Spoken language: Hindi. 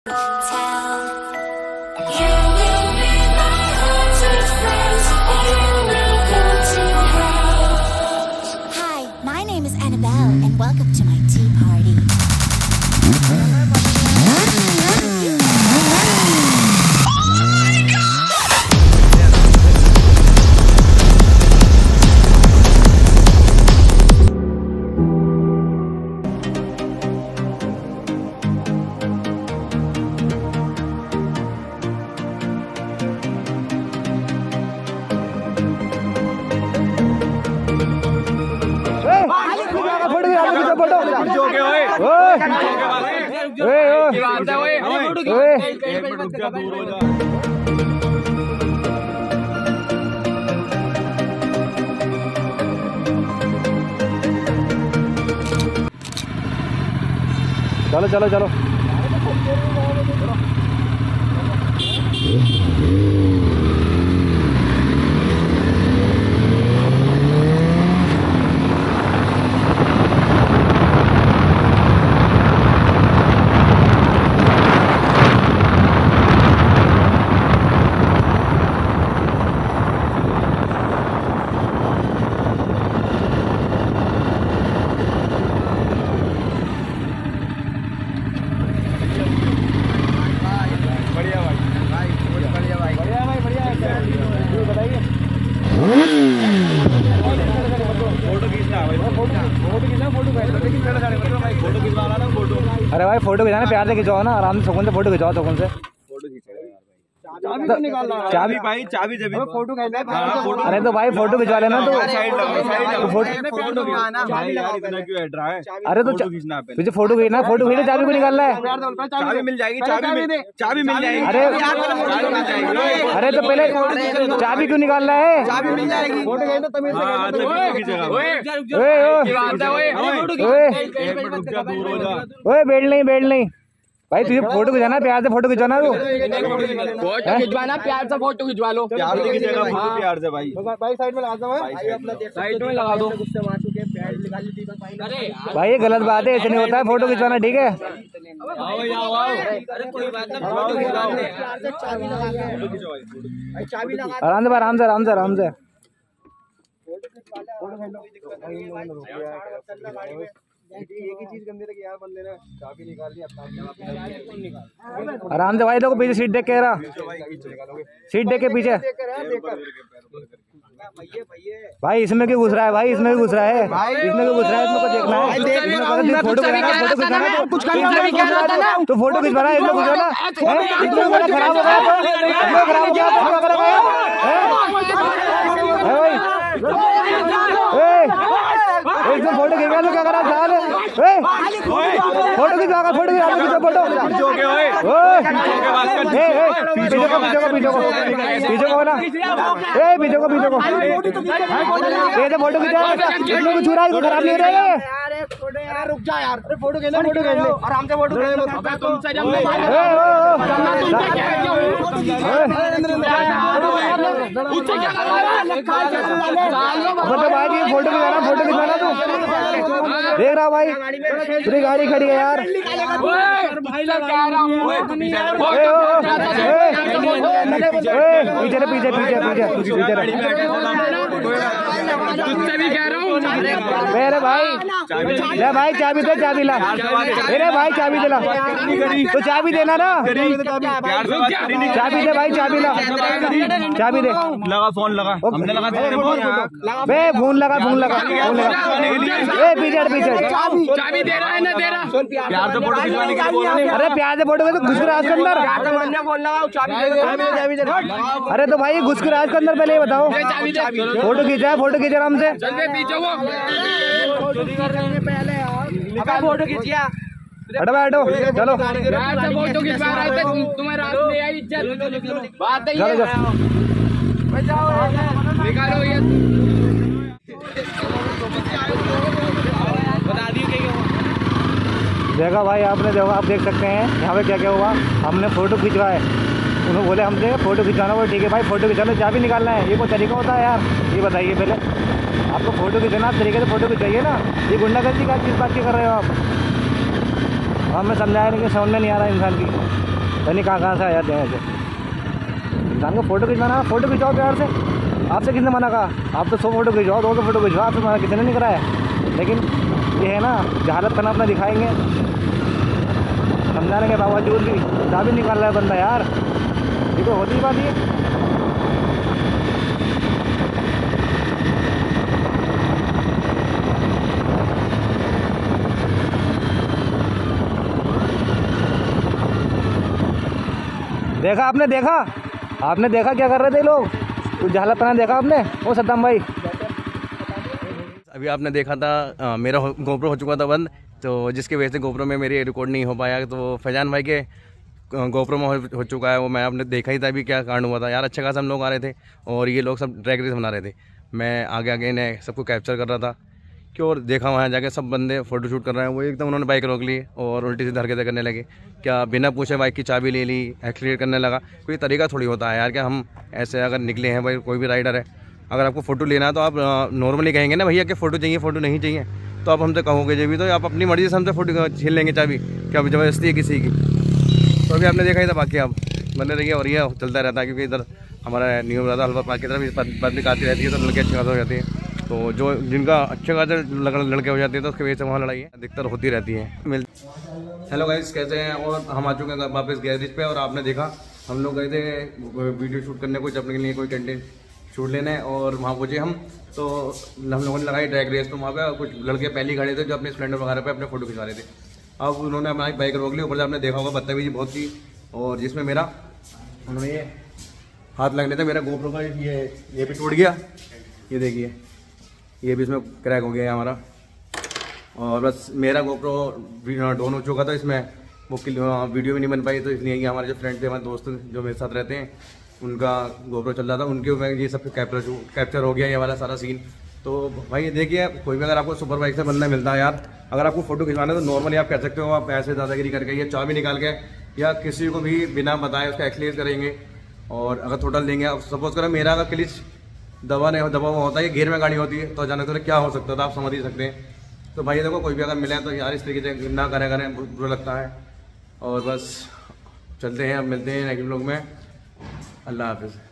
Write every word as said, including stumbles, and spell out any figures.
Hi, my name is Annabelle, and welcome to my tea party. चलो चलो चलो अरे भाई फोटो खिंचाना प्यार से खिंचाओ ना, आराम से सुकून से फोटो खिंचाओ, सुकून से फोटो चाबी भाई चाबी जब फोटो खींचना। अरे तो भाई फोटो खिंचवा लेना तो अरे तो तुझे फोटो खींचना, फोटो खींचे चाबी को निकालना है। चाबी मिल जाएगी, चाबी चाबी मिल जाएगी। अरे अरे तो पहले चाबी क्यों निकालना है? चाबी मिल जाएगी। फोटो ओए बेल्ट नहीं बेल्ट नहीं भाई, तुझे फोटो खिंचाना प्यार से, फोटो खिंचवाना तू फोटो खिंचवाना प्यार से, फोटो खिंचवा लो प्यार से खींचेगा, प्यार से भाई। भाई साइड में लगा दो, साइड में लगा दो भाई, ये गलत बात है, ऐसे नहीं होता है फोटो खिंचवाना, ठीक है? आराम से आराम से आराम से आराम से एक ही चीज करने लगे यार बंदे ने, चाबी निकाल ली। आराम से भाई, देखो पीछे सीट देख के रहा, सीट देख के पीछे भाई। इसमें क्यों घुस रहा है भाई, इसमें भी घुस रहा है, इसमें क्यों घुस रहा है? इसमें को देखना है, फोटो खिंचाना, कुछ करना तो फोटो खिंचवाना है, इसमें घुसना खराब हो गया, खराब हो गया एकदम। फोटो खिंचवा तो क्या करा साल, फोटो खिंचवा, फोटो खिंचवा, फोटो पीछे को पीछे को पीछे को पीछे को ना, ए पीछे को पीछे को ये तो फोटो खिंचा, इसमें छुरा है, खराब नहीं हो रहा है। रुक जा यार, अरे फोटो खींच ले, फोटो खींच ले, आराम से फोटो खींच लो। तुमसे जब मैं भाई फोटो खिंचाना, फोटो खिंचाना तू देख रहा भाई, पूरी गाड़ी खड़ी है यार। पीछे पीछे पीछे पीछे तुझसे भी कह रहा हूँ मेरे भाई, ले भाई चाबी दे, चाबी ला मेरे भाई, चाबी दिला तो चाबी देना ना, चाबी दे भाई, चाबी ला, चाबी दे। लगा फोन लगा, हमने लगा बे फोन लगा, फोन लगा, फोन लगा। ए पीछे पीछे चाबी दे रहा है ना, दे रहा प्यार से फोटो खिंचवाने के लिए बोल रहे हैं। अरे प्यार से फोटो तो घुस के राज के अंदर, अरे तो भाई घुस के राज के अंदर, पहले ये बताओ फोटो खींचा, फोटो खींचा आराम से, फोटो खींचिया हटो हटो चलो, फोटो खिंचवा रहे थे तुम्हारे रात में आई इज्जत बात है, निकालो ये बता दियो। देखा भाई आपने, देखो आप देख सकते हैं यहाँ पे क्या क्या हुआ। हमने फोटो खिंचवाए, उन्होंने बोले हमसे फोटो खिंचाना, वो ठीक है भाई फोटो खिंचाना, चाबी निकालना है, ये कोई तरीका होता है यार? ये बताइए पहले, आपको फोटो खिंचाना आप तरीके से फोटो खिंचाइए ना, ये गुंडागर्दी का किस बात की कर रहे हो आप? हमें समझाया नहीं कि समझ में नहीं आ रहा इंसान की। नहीं कहाँ कहाँ से आ जाते हैं ऐसे इंसान को फ़ोटो खिंचवाना। फ़ोटो खिंचवाओ प्यार से, आपसे किसने मना कहा? आप तो सौ फोटो खिंचवाओ, दो सौ फोटो खिंचवाओ, आपसे मना किसी ने नहीं कराया। लेकिन ये है ना, जहालत करना अपना दिखाएंगे, समझाने के बावजूद भी दाबी निकाल रहा है बंदा यार, ये तो होती ही बात है। देखा आपने, देखा आपने देखा क्या कर रहे थे लोग, कुछ जहालत करना देखा आपने? ओ सद्दाम भाई, अभी आपने देखा था आ, मेरा गोप्रो हो चुका था बंद, तो जिसकी वजह से गोप्रो में मेरी रिकॉर्ड नहीं हो पाया। तो फैजान भाई के गोप्रो में हो, हो चुका है वो, मैं आपने देखा ही था अभी क्या कांड हुआ था यार। अच्छा खासा हम लोग आ रहे थे और ये लोग सब ड्रैग रेस बना रहे थे, मैं आगे आगे इन्हें सबको कैप्चर कर रहा था कि, और देखा वहाँ जाके सब बंदे फ़ोटो शूट कर रहे हैं। वो एकदम उन्होंने बाइक रोक ली और उल्टी सीधी हरकतें करने लगे, क्या बिना पूछे बाइक की चाबी ले ली, एक्सीलेट करने लगा। कोई तरीका थोड़ी होता है यार, क्या हम ऐसे अगर निकले हैं भाई, कोई भी राइडर है, अगर आपको फ़ोटो लेना है तो आप नॉर्मली कहेंगे ना भैया कि फ़ोटो चाहिए, फ़ोटो नहीं चाहिए, तो आप हमसे कहोगे जब भी, तो आप अपनी मर्ज़ी से हमसे फ़ोटो छीन लेंगे चाबी, क्या ज़बरदस्ती है किसी की? तो अभी आपने देखा ही था, बाकी आप बने रहिए और ये चलता रहता है, क्योंकि इधर हमारा नियम रहता है हल्वा पार्क की तरफ पब्लिक आती रहती है, तो लड़के अच्छे खास हो जाते हैं। तो जो जिनका अच्छे खासे लड़के हो जाते हैं तो उसकी वजह से वहाँ लड़ाई अधिकतर होती रहती है। मिल हेलो गाइस, कैसे हैं? और हम आ चुके हैं वापस गैरेज पे, और आपने देखा हम लोग गए थे वीडियो शूट करने, कुछ अपने लिए कोई कंटेंट शूट लेने, और वहाँ पहुँचे हम, तो हम लोगों ने लगाई ड्रैग रेस। तो वहाँ पे कुछ लड़के पहले खड़े थे जो अपने स्प्लेंडर वगैरह पे अपने फोटो खिंचवा रहे थे। अब उन्होंने हमारी बाइक रोक ली, ऊपर से आपने देखा होगा बदतमीजी बहुत की, और जिसमें मेरा उन्होंने ये हाथ लगने थे, मेरा गोप्रो का ये ये भी टूट गया, ये देखिए ये भी इसमें क्रैक हो गया है हमारा। और बस मेरा गोप्रो डाउन हो चुका था, इसमें वो वीडियो भी नहीं बन पाई, तो इसलिए ये हमारे जो फ्रेंड थे, हमारे दोस्त जो मेरे साथ रहते हैं, उनका गोप्रो चल रहा था, उनके ऊपर ये सब कैप्चर कैप्चर हो गया ये वाला सारा सीन। तो भाई ये देखिए, कोई भी अगर आपको सुपर बाइक से बंदा मिलता है यार, अगर आपको फोटो खिंचवाना है तो नॉर्मली आप कह सकते हो, आप ऐसे दादागिरी करके या चाबी निकाल के या किसी को भी बिना बताए उसका एक्सलेट करेंगे, और अगर थोड़ा लेंगे, अब सपोज करो मेरा अगर क्लिच दबा नहीं दबा हुआ होता है, ये गियर में गाड़ी होती है, तो जाने तो क्या हो सकता था, आप समझ ही सकते हैं। तो भाई देखो, कोई भी अगर मिले तो यार इस तरीके से ना करें करें बुरा लगता है। और बस चलते हैं, अब मिलते हैं नेक्स्ट व्लॉग में। अल्लाह हाफिज़।